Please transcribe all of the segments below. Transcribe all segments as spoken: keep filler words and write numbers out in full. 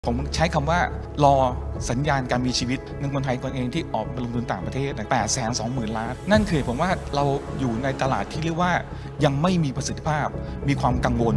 ผมใช้คำว่ารอสัญญาณการมีชีวิตเงินคนไทยคนเองที่ออกไปลงทุนต่างประเทศแปดแสนสองหมื่นล้านนั่นคือผมว่าเราอยู่ในตลาดที่เรียกว่ายังไม่มีประสิทธิภาพมีความกังวล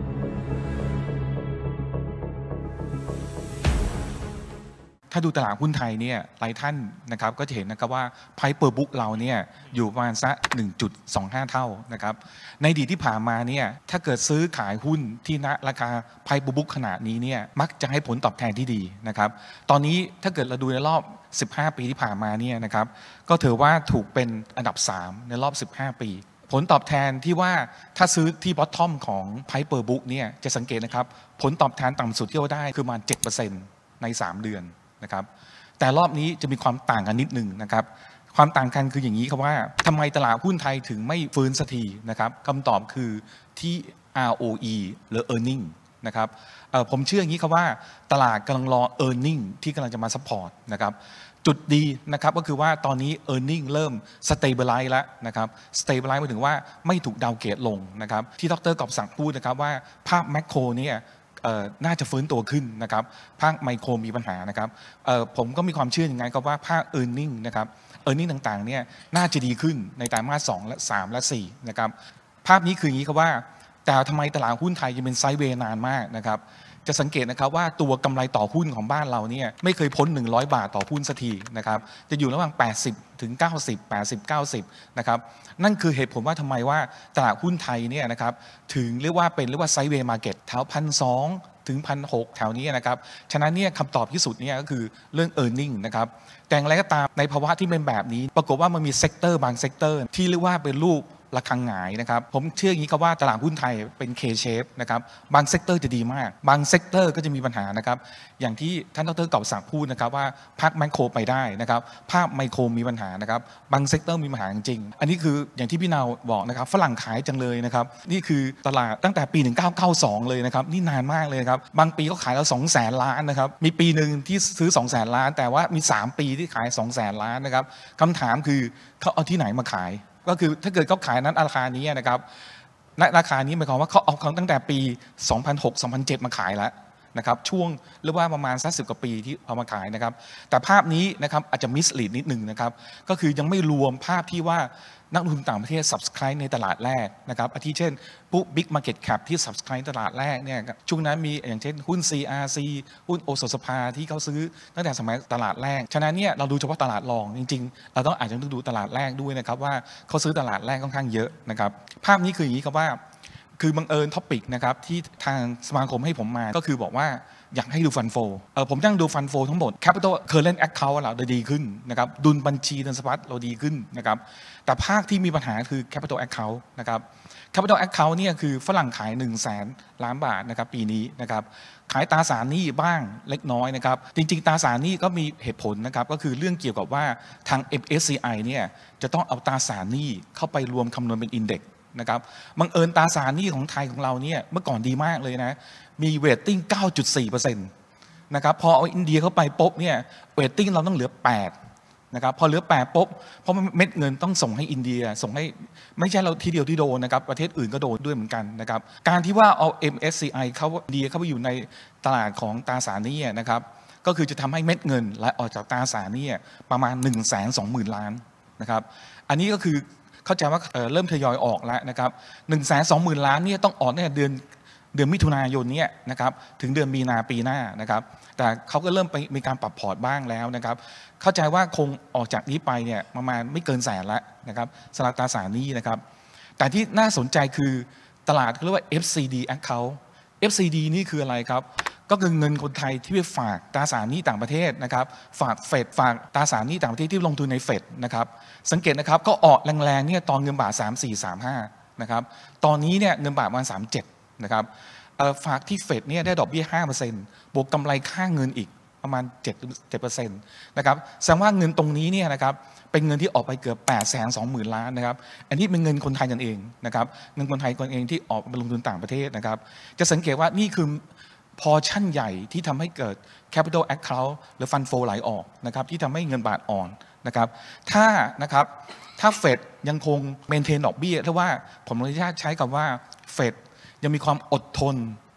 ถ้าดูตลาดหุ้นไทยเนี่ยหลายท่านนะครับก็จะเห็นนะครับว่า Price per book เราเนี่ยอยู่ประมาณสัก หนึ่งจุดสองห้า เท่านะครับในอดีตที่ผ่านมาเนี่ยถ้าเกิดซื้อขายหุ้นที่ณราคา Price per book ขนาดนี้เนี่ยมักจะให้ผลตอบแทนที่ดีนะครับตอนนี้ถ้าเกิดเราดูในรอบสิบห้าปีที่ผ่านมาเนี่ยนะครับก็ถือว่าถูกเป็นอันดับสามในรอบสิบห้าปีผลตอบแทนที่ว่าถ้าซื้อที่ bottom ของ Price per book เนี่ยจะสังเกตนะครับผลตอบแทนต่ำสุดที่เราได้คือประมาณ เจ็ดเปอร์เซ็นต์ ในสามเดือนนะครับแต่รอบนี้จะมีความต่างกันนิดหนึ่งนะครับความต่างกันคืออย่างนี้ครับว่าทำไมตลาดหุ้นไทยถึงไม่ฟื้นสักทีนะครับคำตอบคือที่ อาร์ โอ อี หรือ earning นะครับผมเชื่ออย่างนี้ครับว่าตลาดกำลังรอ earning ที่กำลังจะมา support นะครับจุดดีนะครับก็คือว่าตอนนี้ earning เริ่ม stabilize แล้วนะครับ stabilize หมายถึงว่าไม่ถูกดาวเกรดลงนะครับที่ดร.กอบศักดิ์พูดนะครับว่าภาพแมคโครเนี่ยน่าจะฟื้นตัวขึ้นนะครับภาคไมโครมีปัญหานะครับผมก็มีความเชื่ออย่างนั้นครับว่าภาค e a r n i n g นะครับ e a r n i n g ต่างๆเนี่ยน่าจะดีขึ้นในไตรมาสสองและสามและสี่นะครับภาพนี้คืออย่างนี้ครับว่าแต่ทำไมตลาดหุ้นไทยยังเป็นไซด์เวย์นานมากนะครับจะสังเกตนะครับว่าตัวกำไรต่อหุ้นของบ้านเราเนี่ยไม่เคยพ้นหนึ่งร้อยบาทต่อหุ้นสักทีนะครับจะอยู่ระหว่างแปดสิบถึงเก้าสิบ แปดสิบ เก้าสิบนะครับนั่นคือเหตุผลว่าทำไมว่าตลาดหุ้นไทยเนี่ยนะครับถึงเรียกว่าเป็นเรียกว่าไซด์เวย์มาร์เก็ตแถวพันสองถึงพันหกแถวนี้นะครับฉะนั้นเนี่ยคำตอบที่สุดเนี่ยก็คือเรื่อง e a r n i n g นะครับแต่อย่างไรก็ตามในภาวะที่เป็นแบบนี้ปรากฏว่ามันมีเซกเตอร์บางเซกเตอร์ที่เรียกว่าเป็นรูประฆังหงายนะครับผมเชื่ออย่างนี้ครับว่าตลาดหุ้นไทยเป็น K-shape นะครับบางเซกเตอร์จะดีมากบางเซกเตอร์ก็จะมีปัญหานะครับอย่างที่ท่านดร.กอบศักดิ์พูดนะครับว่าภาคแมคโครไปได้นะครับภาคไมโครมีปัญหานะครับบางเซกเตอร์มีปัญหาจริงอันนี้คืออย่างที่พี่นาวบอกนะครับฝรั่งขายจังเลยนะครับนี่คือตลาดตั้งแต่ปีหนึ่งพันเก้าร้อยเก้าสิบสองเลยนะครับนี่นานมากเลยครับบางปีก็ขายแล้วสองแสนล้านนะครับมีปีหนึ่งที่ซื้อสองแสนล้านแต่ว่ามีสามปีที่ขายสองแสนล้านนะครับคำถามคือเขาเอาที่ไหนมาขายก็คือถ้าเกิดเขาขายนั้นราคานี้นะครับณราคานี้หมายความว่าเขาเอาเขาตั้งแต่ปีสองพันหก สองพันเจ็ดมาขายแล้วนะครับช่วงเรียกว่าประมาณสักสิบกว่าปีที่เอามาขายนะครับแต่ภาพนี้นะครับอาจจะมิสลีดนิดหนึ่งนะครับก็คือยังไม่รวมภาพที่ว่านักลงทุนต่างประเทศ subscribe ในตลาดแรกนะครับอาทิเช่นปุ๊บ Big Market Cap ที่ subscribe ตลาดแรกเนี่ยช่วงนั้นมีอย่างเช่นหุ้น ซี อาร์ ซี หุ้นโอสถสภาที่เขาซื้อตั้งแต่สมัยตลาดแรกฉะนั้นเนี่ยเราดูเฉพาะตลาดรองจริงๆเราต้องอาจจะต้องดูตลาดแรกด้วยนะครับว่าเขาซื้อตลาดแรกค่อนข้างเยอะนะครับภาพนี้คืออย่างนี้ครับว่าคือบังเอิญท็อปิกนะครับที่ทางสมาคมให้ผมมาก็คือบอกว่าอยากให้ดูฟันโฟเออผมนั่งดูฟันโฟทั้งหมด Capital Current Account เราดีขึ้นนะครับดุลบัญชีเงินสะพัดเราดีขึ้นนะครับแต่ภาคที่มีปัญหาคือ Capital Account นะครับ Capital Account เนี่ยคือฝรั่งขายหนึ่งแสนล้านบาทนะครับปีนี้นะครับขายตราสารหนี้บ้างเล็กน้อยนะครับจริงๆตราสารหนี้ก็มีเหตุผลนะครับก็คือเรื่องเกี่ยวกับว่าทาง เอ็ม เอส ซี ไอ เนี่ยจะต้องเอาตราสารหนี้เข้าไปรวมคำนวณเป็นอินเด็กซ์นะครับบังเอิญตราสารหนี้ของไทยของเราเนี่ยเมื่อก่อนดีมากเลยนะมีเวทติ้ง เก้าจุดสี่เปอร์เซ็นต์ นะครับพอเอาอินเดียเข้าไปปุ๊บเนี่ยเวทติ้งเราต้องเหลือแปดนะครับพอเหลือแปดปุ๊บเพราะเม็ดเงินต้องส่งให้อินเดียส่งให้ไม่ใช่เราทีเดียวที่โดนนะครับประเทศอื่นก็โดนด้วยเหมือนกันนะครับการที่ว่าเอา เอ็ม เอส ซี ไอ เข้าอินเดียเข้าไปอยู่ในตลาดของตราสารหนี้นะครับก็คือจะทำให้เม็ดเงินไหลออกจากตราสารหนี้ประมาณ หนึ่งแสนสองหมื่นล้านนะครับอันนี้ก็คือเข้าใจว่าเริ่มทยอยออกแล้วนะครับ หนึ่งแสนสองหมื่นล้านเนี่ยต้องออกตั้งแต่เดือนเดือนมิถุนายนนี้นะครับถึงเดือนมีนาปีหน้านะครับแต่เขาก็เริ่มไปมีการปรับพอร์ตบ้างแล้วนะครับเข้าใจว่าคงออกจากนี้ไปเนี่ยประมาณไม่เกินแสนละนะครับสำหรับตราสารหนี้นะครับแต่ที่น่าสนใจคือตลาดเรียกว่า เอฟ ซี ดี Account เอฟ ซี ดี นี่คืออะไรครับก็คือเงินคนไทยที่ไปฝากตราสารหนี้ต่างประเทศนะครับฝากเฟดฝากตราสารหนี้ต่างประเทศที่ลงทุนในเฟดนะครับสังเกตนะครับก็ออกแรงๆเนี่ยตอนเงินบาทสาม สี่ สาม ห้านะครับตอนนี้เนี่ยเงินบาทประมาณสามสิบเจ็ดนะครับฝากที่เฟดเนี่ยได้ดอกเบี้ย ห้าเปอร์เซ็นต์ บวกกำไรค่าเงินอีกประมาณ เจ็ดเปอร์เซ็นต์ นะครับแสดงว่าเงินตรงนี้เนี่ยนะครับเป็นเงินที่ออกไปเกือบ แปดแสนสองหมื่นล้านนะครับอันนี้เป็นเงินคนไทยกันเองนะครับเงินคนไทยคนเองที่ออกไปลงทุนต่างประเทศนะครับจะสังเกตว่านี่คือพอชั่นใหญ่ที่ทำให้เกิด Capital Account หรือ Fund Flow ไหลออกนะครับที่ทำให้เงินบาทอ่อนนะครับถ้านะครับถ้าเฟดยังคงเมนเทนดอกเบี้ยถ้าว่าผมอนุญาตใช้คำว่าเฟดยังมีความอดทน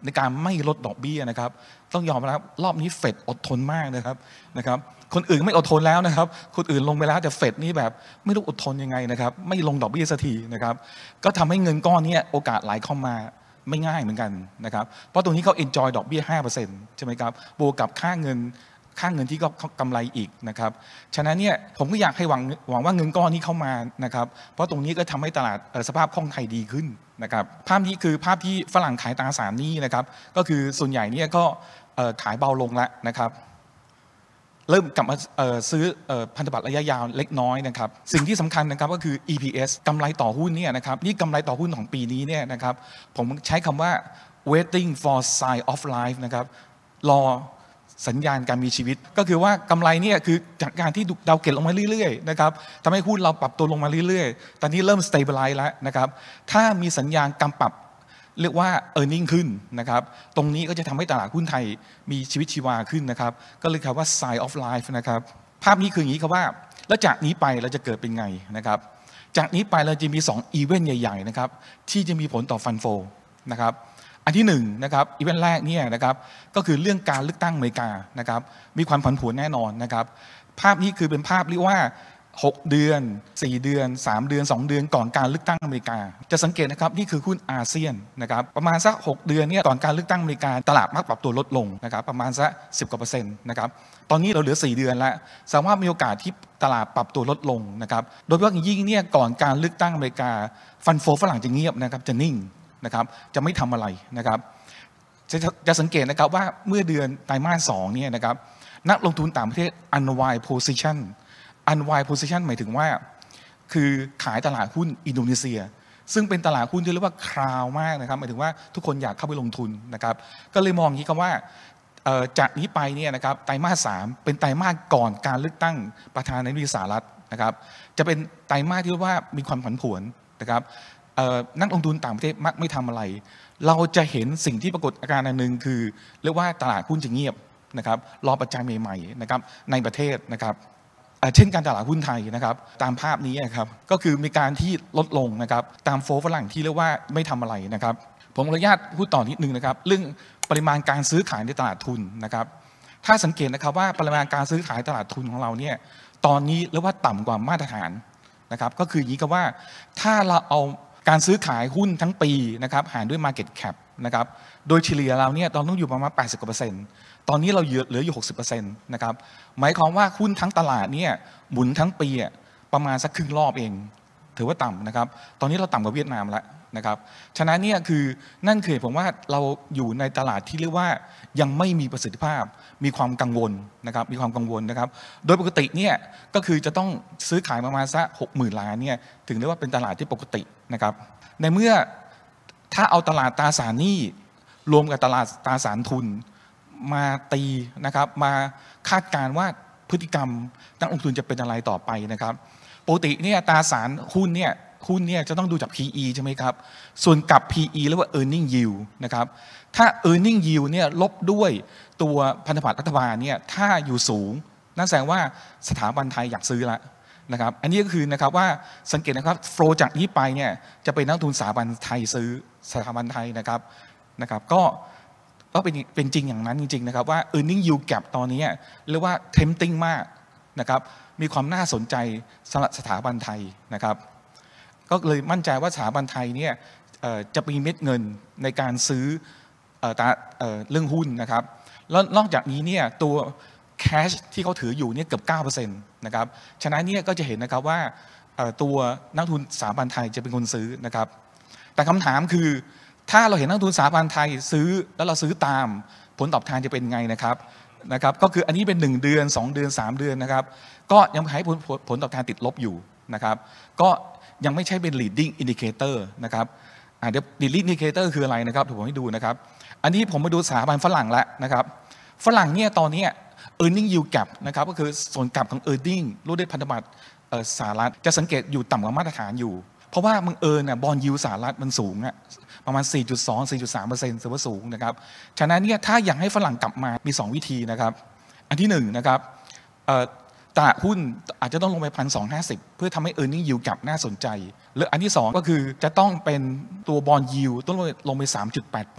ในการไม่ลดดอกเบี้ยนะครับต้องยอมรับรอบนี้เฟดอดทนมากนะครับนะครับคนอื่นไม่อดทนแล้วนะครับคนอื่นลงไปแล้วแต่เฟดนี่แบบไม่รู้อดทนยังไงนะครับไม่ลงดอกเบี้ยสักทีนะครับก็ทำให้เงินก้อนนี้โอกาสไหลเข้ามาไม่ง่ายเหมือนกันนะครับเพราะตรงนี้เขา enjoy ดอกเบี้ย ห้าเปอร์เซ็นต์ ใช่ไหมครับบวกกับค่าเงินค่าเงินที่ก็กำไรอีกนะครับฉะนั้นเนี่ยผมก็อยากให้หวังหวังว่าเงินก้อนนี้เข้ามานะครับเพราะตรงนี้ก็ทำให้ตลาดสภาพคล่องไทยดีขึ้นนะครับภาพนี้คือภาพที่ฝรั่งขายตราสารหนี้นะครับก็คือส่วนใหญ่เนี่ยก็ขายเบาลงแล้วนะครับเริ่มกลับมาซื้อพันธบัตรระยะยาวเล็กน้อยนะครับสิ่งที่สำคัญนะครับก็คือ อี พี เอส กำไรต่อหุ้นเนี่ยนะครับนี่กำไรต่อหุ้นของปีนี้เนี่ยนะครับผมใช้คำว่า waiting for sign of life นะครับรอสัญญาณการมีชีวิตก็คือว่ากำไรเนี่ยคือจากการที่ดาวเก็ตลงมาเรื่อยๆนะครับทำให้หุ้นเราปรับตัวลงมาเรื่อยๆตอนนี้เริ่ม stabilize แล้วนะครับถ้ามีสัญญาณการปรับเรียกว่า earning ขึ้นนะครับตรงนี้ก็จะทำให้ตลาดหุ้นไทยมีชีวิตชีวาขึ้นนะครับก็เลยคำว่า sign of life นะครับภาพนี้คืออย่างนี้ครับว่าแล้วจากนี้ไปเราจะเกิดเป็นไงนะครับจากนี้ไปเราจะมีสองอีเวนต์ใหญ่ๆนะครับที่จะมีผลต่อฟันโฟนะครับอันที่หนึ่งนะครับอีเวนต์แรกเนี่ยนะครับก็คือเรื่องการเลือกตั้งอเมริกานะครับมีความผันผวนแน่นอนนะครับภาพนี้คือเป็นภาพเรียกว่าหกเดือนสี่เดือนสามเดือนสองเดือนก่อนการเลือกตั้งอเมริกาจะสังเกตนะครับนี่คือหุ้นอาเซียนนะครับประมาณสักหกเดือนเนี่ยก่อนการเลือกตั้งอเมริกาตลาดมักปรับตัวลดลงนะครับประมาณสักสิบกว่าเปอร์เซ็นต์นะครับตอนนี้เราเหลือสี่เดือนแล้วแสดงว่ามีโอกาสที่ตลาดปรับตัวลดลงนะครับโดยเฉพาะยิ่งเนี่ยก่อนการเลือกตั้งอเมริกาฟันโฟฝรั่งจะเงียบนะครับจะนิ่งนะครับจะไม่ทำอะไรนะครับจะจะสังเกตนะครับว่าเมื่อเดือนไตรมาสสองเนี่ยนะครับนักลงทุนต่างประเทศ unwind position unwind position หมายถึงว่าคือขายตลาดหุ้นอินโดนีเซียซึ่งเป็นตลาดหุ้นที่เรียกว่าคราวมากนะครับหมายถึงว่าทุกคนอยากเข้าไปลงทุนนะครับก็เลยมองอย่างนี้ครับว่าจากนี้ไปเนี่ยนะครับไตรมาสสามเป็นไตรมาสก่อนการเลือกตั้งประธานาธิบดีสหรัฐนะครับจะเป็นไตรมาสที่เรียกว่ามีความผันผวนนะครับนักลงทุนต่างประเทศมักไม่ทำอะไรเราจะเห็นสิ่งที่ปรากฏอาการอันหนึ่งคือเรียกว่าตลาดหุ้นจะเงียบนะครับรอปัจจัยใหม่ๆนะครับในประเทศนะครับเช่นการตลาดหุ้นไทยนะครับตามภาพนี้ครับก็คือมีการที่ลดลงนะครับตามโฟลฝรั่งที่เรียกว่าไม่ทำอะไรนะครับผมขออนุญาตพูดต่อนิดนึงนะครับเรื่องปริมาณการซื้อขายในตลาดทุนนะครับถ้าสังเกตนะครับว่าปริมาณการซื้อขายตลาดทุนของเราเนี่ยตอนนี้เรียกว่าต่ำกว่ามาตรฐานนะครับก็คืออย่างนี้ครับว่าถ้าเราเอาการซื้อขายหุ้นทั้งปีนะครับหารด้วย Market Cap นะครับโดยเฉลี่ยเราเนี่ยตอนต้องอยู่ประมาณ แปดสิบกว่าเปอร์เซ็นต์ตอนนี้เราเหลืออยู่ หกสิบเปอร์เซ็นต์ นะครับหมายความว่าหุ้นทั้งตลาดเนี่ยหมุนทั้งปีประมาณสักครึ่งรอบเองถือว่าต่ำนะครับตอนนี้เราต่ำกว่าเวียดนามแล้วนะครับฉะนั้นเนี่ยคือนั่นคือผมว่าเราอยู่ในตลาดที่เรียกว่ายังไม่มีประสิทธิภาพมีความกังวลนะครับมีความกังวลนะครับโดยปกติเนี่ยก็คือจะต้องซื้อขายประมาณสักหกหมื่นล้านเนี่ยถึงเรียกว่าเป็นตลาดที่ปกตินะครับในเมื่อถ้าเอาตลาดตราสารหนี้รวมกับตลาดตราสารทุนมาตีนะครับมาคาดการณ์ว่าพฤติกรรมนักลงทุนจะเป็นอะไรต่อไปนะครับปกติเนี่ยตราสารหุ้นเนี่ยหุ้นเนี่ยจะต้องดูจาก พี อี ใช่ไหมครับส่วนกับ พี อี เรียกว่า earning yield นะครับถ้า earning yield เนี่ยลบด้วยตัวพันธบัตรรัฐบาลเนี่ยถ้าอยู่สูงนั่นแสดงว่าสถาบันไทยอยากซื้อละนะครับอันนี้ก็คือนะครับว่าสังเกตนะครับโฟลจากนี้ไปเนี่ยจะเป็นนักทุนสถาบันไทยซื้อสถาบันไทยนะครับนะครับก็ก็เป็นเป็นจริงอย่างนั้นจริงๆนะครับว่า earning yield gap ตอนนี้เรียกว่า tempting มากนะครับมีความน่าสนใจสำหรับสถาบันไทยนะครับก็เลยมั่นใจว่าสถาบันไทยเนี่ยจะมีเม็ดเงินในการซื้อเรื่องหุ้นนะครับแล้วนอกจากนี้เนี่ยตัวแคชที่เขาถืออยู่เนี่ยเกือบ เก้าเปอร์เซ็นต์ นะครับฉะนั้นเนี่ยก็จะเห็นนะครับว่าตัวนักทุนสถาบันไทยจะเป็นคนซื้อนะครับแต่คำถามคือถ้าเราเห็นนักทุนสถาบันไทยซื้อแล้วเราซื้อตามผลตอบแทนจะเป็นไงนะครับนะครับก็คืออันนี้เป็นหนึ่งเดือนสองเดือนสามเดือนนะครับก็ยังให้ผลผลตอบแทนติดลบอยู่นะครับก็ยังไม่ใช่เป็น leading indicator นะครับเดี๋ยว leading indicator คืออะไรนะครับผมให้ดูนะครับอันนี้ผมมาดูสถาบันฝรั่งแล้วนะครับฝรั่งเนี่ยตอนนี้ earning yield gap นะครับก็คือส่วนกลับของ earning รูปด้วยพันธบัตรสหรัฐจะสังเกตอยู่ต่ำกว่ามาตรฐานอยู่เพราะว่ามึงเอิญน่ะบอนด์ยิลด์สหรัฐมันสูงอะประมาณ สี่จุดสอง สี่จุดสามเปอร์เซ็นต์ ถือว่าสูงนะครับฉะนั้นเนี่ยถ้าอยากให้ฝรั่งกลับมามีสองวิธีนะครับอันที่หนึ่งนะครับตลาดหุ้นอาจจะต้องลงไป หนึ่งพันสองร้อยห้าสิบ เพื่อทำให้ earning yield gap น่าสนใจหรืออันที่สองก็คือจะต้องเป็นตัวบอนด์ยิลด์ต้องลงไป สามจุดแปดแปด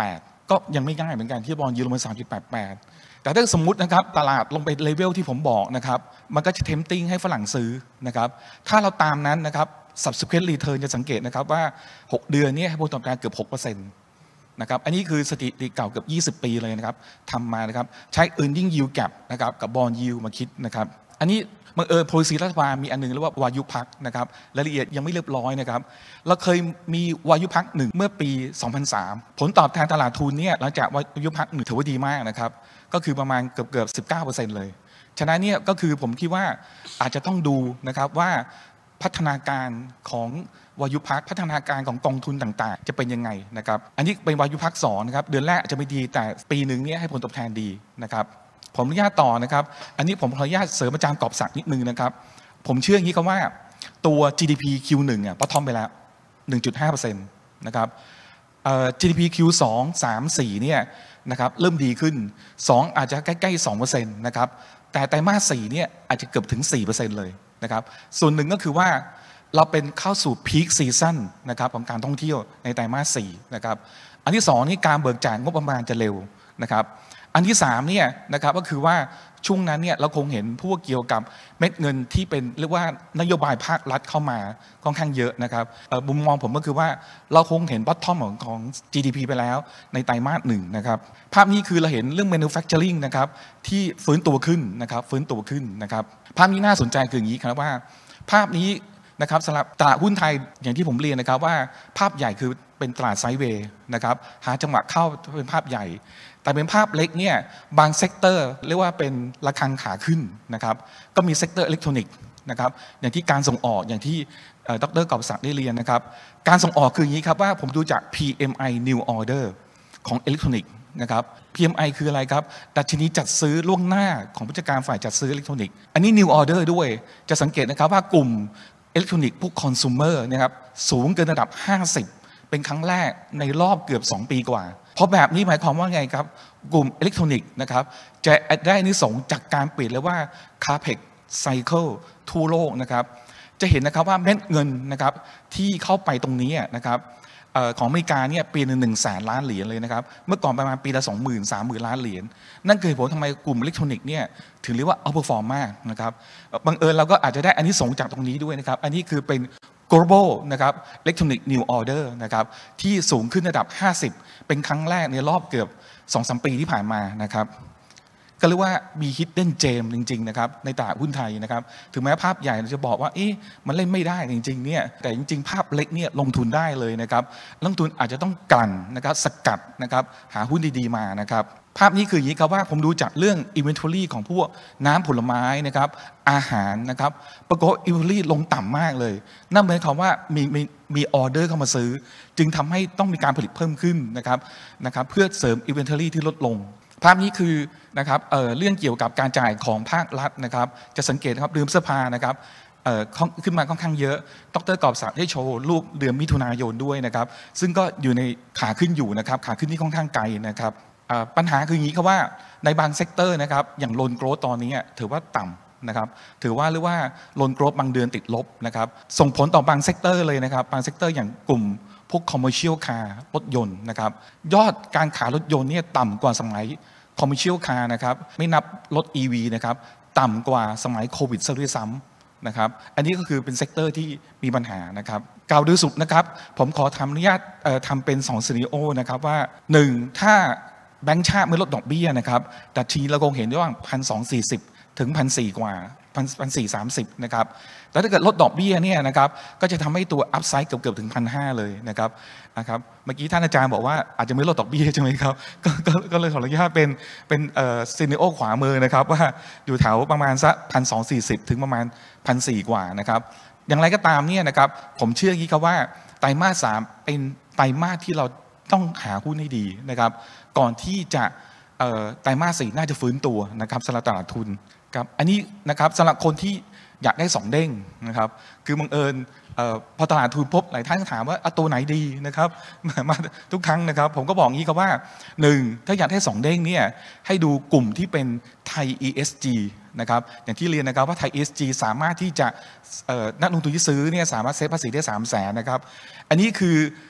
ก็ยังไม่ง่ายเหมือนกันที่บอลยูลงมา สามจุดแปดแปด แต่ถ้าสมมุตินะครับตลาดลงไปเลเวลที่ผมบอกนะครับมันก็จะเทมติ้งให้ฝรั่งซื้อนะครับถ้าเราตามนั้นนะครับ subsequent return จะสังเกตนะครับว่าหกเดือนนี้ให้ผลตอบแทนเกือบ หกเปอร์เซ็นต์ นะครับอันนี้คือสถิติเก่าเกือบยี่สิบปีเลยนะครับทำมานะครับใช้ earning yield gap นะครับกับ bond yield มาคิดนะครับอันนี้บังเอิญ policy รัฐบาลมีอันนึงเรียกว่าวายุพักนะครับรายละเอียดยังไม่เรียบร้อยนะครับเราเคยมีวายุพักหนึ่งเมื่อปี สองพันสาม ผลตอบแทนตลาดทุนเนี่ยหลังจากวายุพักหนึ่งถือว่าดีมากนะครับก็คือประมาณเกือบเกือบ สิบเก้าเปอร์เซ็นต์ เลยฉะนั้นเนี่ยก็คือผมคิดว่าอาจจะต้องดูนะครับว่าพัฒนาการของวายุพักพัฒนาการของกองทุนต่างๆจะเป็นยังไงนะครับอันนี้เป็นวายุพักสองนะครับเดือนแรกอาจจะไม่ดีแต่ปีหนึ่งเนี่ยให้ผลตอบแทนดีนะครับผมอนุญาตต่อนะครับอันนี้ผมขออนุญาตเสริมอาจารย์กอบศักดิ์นิดนึงนะครับผมเชื่ออย่างนี้ครับว่าตัว จี ดี พี คิว หนึ่ง อ่ะปะทอมไปแล้ว หนึ่งจุดห้าเปอร์เซ็นต์ นะครับ จี ดี พี คิว สอง สาม สี่เนี่ยนะครับเริ่มดีขึ้นสองอาจจะใกล้ๆ สองเปอร์เซ็นต์ นะครับแต่ไตรมาสสี่เนี่ยอาจจะเกือบถึง สี่เปอร์เซ็นต์ เลยนะครับส่วนหนึ่งก็คือว่าเราเป็นเข้าสู่พีคซีซั่นนะครับของการท่องเที่ยวในไตรมาสสี่นะครับอันที่สองนี่การเบิกจ่ายงบประมาณจะเร็วนะครับอันที่สามเนี่ยนะครับก็คือว่าช่วงนั้นเนี่ยเราคงเห็นพวกเกี่ยวกับเม็ดเงินที่เป็นเรียกว่านโยบายภาครัฐเข้ามาค่อนข้างเยอะนะครับมุมมองผมก็คือว่าเราคงเห็นบอททอมของของ จี ดี พี ไปแล้วในไตรมาสหนึ่งนะครับภาพนี้คือเราเห็นเรื่อง manufacturing นะครับที่ฟื้นตัวขึ้นนะครับฟื้นตัวขึ้นนะครับภาพนี้น่าสนใจคืออย่างนี้ครับว่าภาพนี้นะครับสำหรับตลาดหุ้นไทยอย่างที่ผมเรียนนะครับว่าภาพใหญ่คือเป็นตลาดไซด์เวย์นะครับหาจังหวะเข้าเป็นภาพใหญ่แต่เป็นภาพเล็กเนี่ยบางเซกเตอร์เรียกว่าเป็นระฆังขาขึ้นนะครับก็มีเซกเตอร์อิเล็กทรอนิกส์นะครับอย่างที่การส่งออกอย่างที่ดร.กอบศักดิ์ได้เรียนนะครับการส่งออกคืออย่างนี้ครับว่าผมดูจาก พี เอ็ม ไอ New Order ของอิเล็กทรอนิกส์นะครับ พี เอ็ม ไอ คืออะไรครับดัชนีจัดซื้อล่วงหน้าของผู้จัดการฝ่ายจัดซื้ออิเล็กทรอนิกส์อันนี้ New Order ด้วยจะสังเกตนะครับว่ากลุ่มอิเล็กทรอนิกส์พวกคอน sumer นะครับสูงเกินระดับห้าสิบเป็นครั้งแรกในรอบเกือบสองปีกว่าเพราะแบบนี้หมายความว่าไงครับกลุ่มอิเล็กทรอนิกส์นะครับจะได้อานิสงส์จากการเปลี่ยนเรียกว่า Capex Cycle ทั่วโลกนะครับจะเห็นนะครับว่าเม็ดเงินนะครับที่เข้าไปตรงนี้นะครับของอเมริกาเนี่ยปีหนึ่งหนึ่งแสนล้านเหรียญเลยนะครับเมื่อก่อนประมาณปีละสองหมื่นสามหมื่นล้านเหรียญนั่นคือเหตุผลทำไมกลุ่มอิเล็กทรอนิกส์เนี่ยถึงเรียกว่า outperform มากนะครับบังเอิญเราก็อาจจะได้อานิสงส์จากตรงนี้ด้วยนะครับอันนี้คือเป็น global นะครับ electronic new order นะครับที่สูงขึ้นระดับห้าสิบเป็นครั้งแรกในรอบเกือบ สองถึงสาม ปีที่ผ่านมานะครับก็เรียกว่ามี hidden gem จริงๆนะครับในตลาดหุ้นไทยนะครับถึงแม้ภาพใหญ่จะบอกว่าเอ๊ะมันเล่นไม่ได้จริงๆเนี่ยแต่จริงๆภาพเล็กเนี่ยลงทุนได้เลยนะครับลงทุนอาจจะต้องกลั่นนะครับสกัดนะครับหาหุ้นดีๆมานะครับภาพนี้คืออย่างนี้ครับว่าผมดูจากเรื่อง inventory ของพวกน้ำผลไม้นะครับอาหารนะครับปรากฏ inventory ลงต่ำมากเลยนั่นหมายความว่ามีมีมีออเดอร์เข้ามาซื้อจึงทำให้ต้องมีการผลิตเพิ่มขึ้นนะครับนะครับเพื่อเสริม inventory ที่ลดลงภาพนี้คือนะครับ เ, เรื่องเกี่ยวกับการจ่ายของภาครัฐนะครับจะสังเกตนะครับเดือนพฤษภานะครับขึ้นมาค่อนข้างเยอะดร.กอบศักดิ์ได้โชว์รูปเดือนมิถุนายนด้วยนะครับซึ่งก็อยู่ในขาขึ้นอยู่นะครับขาขึ้นที่ค่อนข้างไกลนะครับปัญหาคืออย่างนี้ครับว่าในบางเซกเตอร์นะครับอย่างโลนโกรธตอนนี้ถือว่าต่ำนะครับถือว่าหรือว่าโลนโกรธบางเดือนติดลบนะครับส่งผลต่อบางเซกเตอร์เลยนะครับบางเซกเตอร์อย่างกลุ่มพวก commercial car รถยนต์นะครับยอดการขายรถยนต์เนี่ยต่ำกว่าสมัยcommercial car นะครับไม่นับรถ อี วี นะครับต่ำกว่าสมัยโควิดซะด้วยซ้ำนะครับอันนี้ก็คือเป็นเซกเตอร์ที่มีปัญหานะครับกล่าวโดยสรุปนะครับผมขอทำอนุญาตทำเป็นสองซีนาริโอนะครับว่าหนึ่งถ้าแบงก์ชาติไม่ลดดอกเบี้ยนะครับดัชนีเราคงเห็นได้ว่า หนึ่งพันสองร้อยสี่สิบ ถึง หนึ่งพันสี่ร้อย กว่าหนึ่งพันสี่ร้อยสามสิบนะครับแล้วถ้าเกิดลดดอกเบี้ยเนี่ยนะครับก็จะทำให้ตัวอัพไซด์เกือบๆถึง หนึ่งพันห้าร้อย เลยนะครับนะครับเมื่อกี้ท่านอาจารย์บอกว่าอาจจะไม่ลดดอกเบี้ยใช่ไหมครับก ก, ก็เลยขออนุญาตเป็นเป็นเอ่อซีเนโอขวามือนะครับว่าอยู่แถวประมาณสัก หนึ่งพันสองร้อยสี่สิบ ถึงประมาณ หนึ่งพันสี่ร้อย กว่านะครับอย่างไรก็ตามเนี่ยนะครับผมเชื่ออย่างนี้ครับว่าไตรมาสสามเป็นไตรมาสที่เราต้องหาหุ้นให้ดีนะครับก่อนที่จะไตรมาสสี่น่าจะฟื้นตัวนะครับสำหรับตลาดทุนครับอันนี้นะครับสำหรับคนที่อยากได้สองเด้งนะครับคือบังเอิญพอตลาดทุนพบหลายท่านถามว่าตัวไหนดีนะครับมาทุกครั้งนะครับผมก็บอกงี้ครับว่าหนึ่งถ้าอยากได้สองเด้งเนี่ยให้ดูกลุ่มที่เป็นไทย อี เอส จี นะครับอย่างที่เรียนนะครับว่าไทย อี เอส จี สามารถที่จะนักลงทุนที่ซื้อเนี่ยสามารถเซฟภาษีได้สามแสนนะครับอันนี้คือ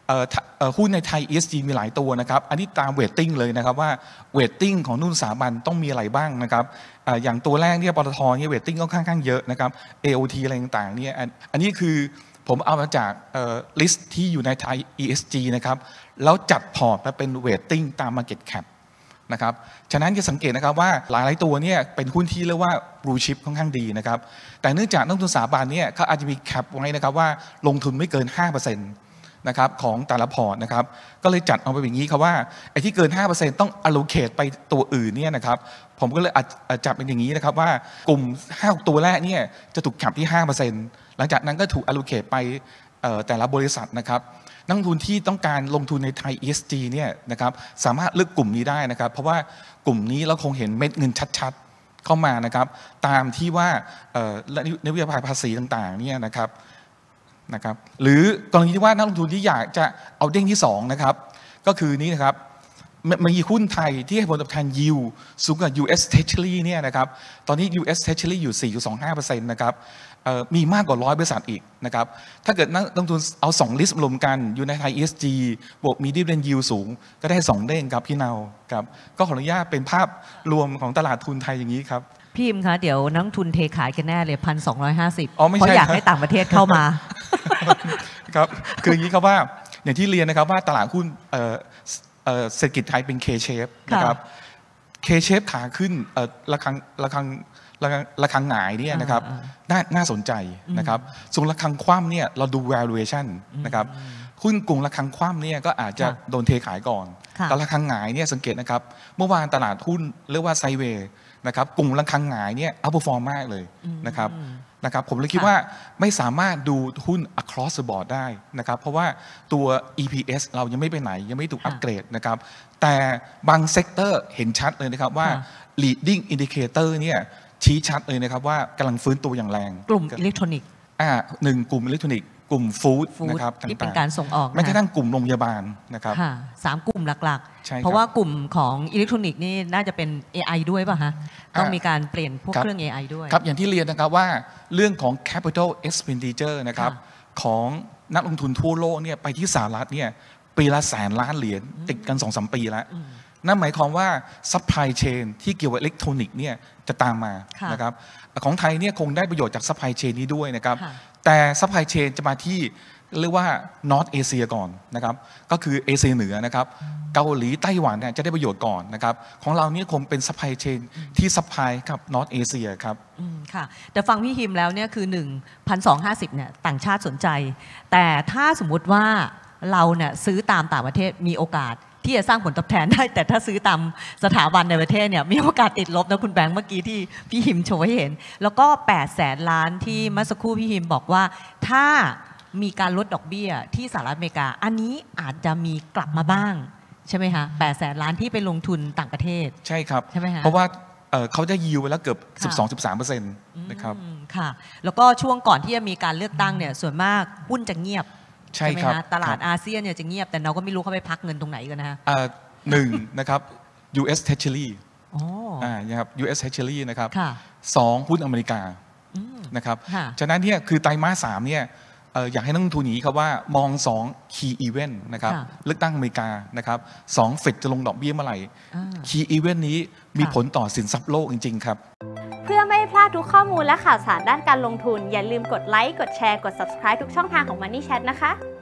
หุ้นในไทย อี เอส จี มีหลายตัวนะครับอันนี้ตามเวทติ้งเลยนะครับว่าเวทติ้งของนุ่นสถาบันต้องมีอะไรบ้างนะครับอย่างตัวแรกเนี่ยปตทเนี่ยเวทติ้งก็ค่อนข้างเยอะนะครับ เอ โอ ที อะไรต่างๆเนี่ยอันนี้คือผมเอามาจากลิสต์ที่อยู่ในไทย อี เอส จี นะครับแล้วจัดพอร์ตมาเป็นเวทติ้งตาม Market Cap นะครับฉะนั้นจะสังเกตนะครับว่าหลายๆตัวเนี่ยเป็นหุ้นที่เรียกว่า blue chip ค่อนข้างดีนะครับแต่เนื่องจากนักลงทุนสถาบันเนี่ยเขาอาจจะมีแคปไว้นะครับว่าลงทุนไม่เกิน ห้าเปอร์เซ็นต์ นะครับของแต่ละพอร์ตนะครับก็เลยจัดเอาไปอย่างนี้ครับว่าไอ้ที่เกิน ห้าเปอร์เซ็นต์ ต้อง allocate ไปตัวอื่นเนี่ยนะครับผมก็เลยจัดเป็นอย่างนี้นะครับว่ากลุ่มห้าตัวแรกเนี่ยจะถูกแคปที่ ห้าเปอร์เซ็นต์ หลังจากนั้นก็ถูก allocate ไปแต่ละบริษัทนะครับนักลงทุนที่ต้องการลงทุนในไทย อี เอส จี เนี่ยนะครับสามารถเลือกกลุ่มนี้ได้นะครับเพราะว่ากลุ่มนี้เราคงเห็นเม็ดเงินชัดๆเข้ามานะครับตามที่ว่านโยบายภาษีต่างๆเนี่ยนะครับนะครับหรือกรณีที่ว่านักลงทุนที่อยากจะเอาเด้งที่สองนะครับก็คือนี้นะครับมีหุ้นไทยที่ให้ผลตอบแทน yield สูงกว่า ยู เอส Treasury เนี่ยนะครับตอนนี้ ยู เอส Treasury อยู่ สี่จุดสองห้าเปอร์เซ็นต์ นะครับมีมากกว่าร้อยบริษัทอีกนะครับถ้าเกิดนักลงทุนเอาสองลิสต์รวมกันอยู่ในไทย อี เอส จี บวกมี dividend yield สูงก็ได้สองเด้งครับพี่เนาครับก็ขออนุญาตเป็นภาพรวมของตลาดทุนไทยอย่างนี้ครับพี่อิมคะเดี๋ยวนักทุนเทขายกันแน่เลยพันสองร้อยห้าสิบเพราะอยากให้ต่างประเทศเข้ามาครับคืออย่างนี้ครับว่าอย่างที่เรียนนะครับว่าตลาดหุ้นเศรษฐกิจไทยเป็น K-shape นะครับ K-shape ขาขึ้นระฆังระฆังระฆังหงายเนี่ยนะครับน่าน่าสนใจนะครับส่วนระฆังคว่ำเนี่ยเราดู valuation นะครับหุ้นกลุ่มระฆังคว่ำเนี่ยก็อาจจะโดนเทขายก่อนแต่ระฆังหงายเนี่ยสังเกตนะครับเมื่อวานตลาดหุ้นเรียกว่าไซเวย์นะครับกลุ่มระฆังหงายเนี่ยอัพเปอร์ฟอร์มมากเลยนะครับนะครับผมเลยคิดว่าไม่สามารถดูหุ้น across the board ได้นะครับเพราะว่าตัว อี พี เอส เรายังไม่ไปไหนยังไม่ถูกอัปเกรดนะครับแต่บางเซกเตอร์เห็นชัดเลยนะครับว่า leading indicator เนี่ยชี้ชัดเลยนะครับว่ากำลังฟื้นตัวอย่างแรงกลุ่มอิเล็กทรอนิกส์อ่าหนึ่งกลุ่มอิเล็กทรอนิกส์กลุ่มฟู้ดนะครับที่เป็นการส่งออกแม้กระทั่งกลุ่มโรงพยาบาลนะครับสามกลุ่มหลักๆเพราะว่ากลุ่มของอิเล็กทรอนิกส์นี่น่าจะเป็น เอ ไอ ด้วยป่ะฮะต้องมีการเปลี่ยนพวกเครื่อง เอ ไอ ด้วยครับอย่างที่เรียนนะครับว่าเรื่องของ capital expenditure นะครับของนักลงทุนทั่วโลกเนี่ยไปที่สหรัฐเนี่ยปีละแสนล้านเหรียญติดกัน สองถึงสาม ปีแล้วนั่นหมายความว่า supply chain ที่เกี่ยวกับอิเล็กทรอนิกส์เนี่ยจะตามมานะครับของไทยเนี่ยคงได้ประโยชน์จาก supply chain นี้ด้วยนะครับแต่ supply chain จะมาที่เรียกว่า North Asia ก่อนนะครับก็คือเอเชียเหนือนะครับเกาหลีไต้หวันเนี่ยจะได้ประโยชน์ก่อนนะครับของเราเนี่ยคงเป็น supply chain ที่ supply กับ North Asia ครับค่ะแต่ฟังพี่ฮิมแล้วเนี่ยคือ หนึ่งพันสองร้อยห้าสิบ เนี่ยต่างชาติสนใจแต่ถ้าสมมุติว่าเราเนี่ยซื้อตามต่างประเทศมีโอกาสที่จะสร้างผลตอบแทนได้แต่ถ้าซื้อตามสถาบันในประเทศเนี่ยมีโอกาสติดลบนะคุณแบงค์เมื่อกี้ที่พี่ฮิมโชว์ให้เห็นแล้วก็แปดแสนล้านที่เมื่อสักครู่พี่ฮิมบอกว่าถ้ามีการลดดอกเบี้ยที่สหรัฐอเมริกาอันนี้อาจจะมีกลับมาบ้างใช่ไหมคะแปดแสนล้านที่ไปลงทุนต่างประเทศใช่ครับใช่ไหมคะเพราะว่าเขาจะยิวไปแล้วเกือบ สิบสองถึงสิบสามเปอร์เซ็นต์ นะครับค่ะแล้วก็ช่วงก่อนที่จะมีการเลือกตั้งเนี่ยส่วนมากหุ้นจะเงียบใช่ไหมคะตลาดอาเซียนเนี่ยจะเงียบแต่เราก็ไม่รู้เขาไปพักเงินตรงไหนกันนะฮะหนึ่งนะครับ ยู เอส Treasury อ่านะครับ ยู เอส Treasury นะครับสองหุ้นอเมริกานะครับฉะนั้นเนี่ยคือไตรมาสสามเนี่ยอยากให้นักลงทุนนี้ครับว่ามองสอง key event นะครับเลือกตั้งอเมริกานะครับสองเฟดจะลงดอกเบี้ยเมื่อไหร่ key event นี้มีผลต่อสินทรัพย์โลกจริงๆครับเพื่อไม่พลาดทุกข้อมูลและข่าวสารด้านการลงทุนอย่าลืมกดไลค์กดแชร์กด ซับสไครบ์ ทุกช่องทางของ Money Chat นะคะ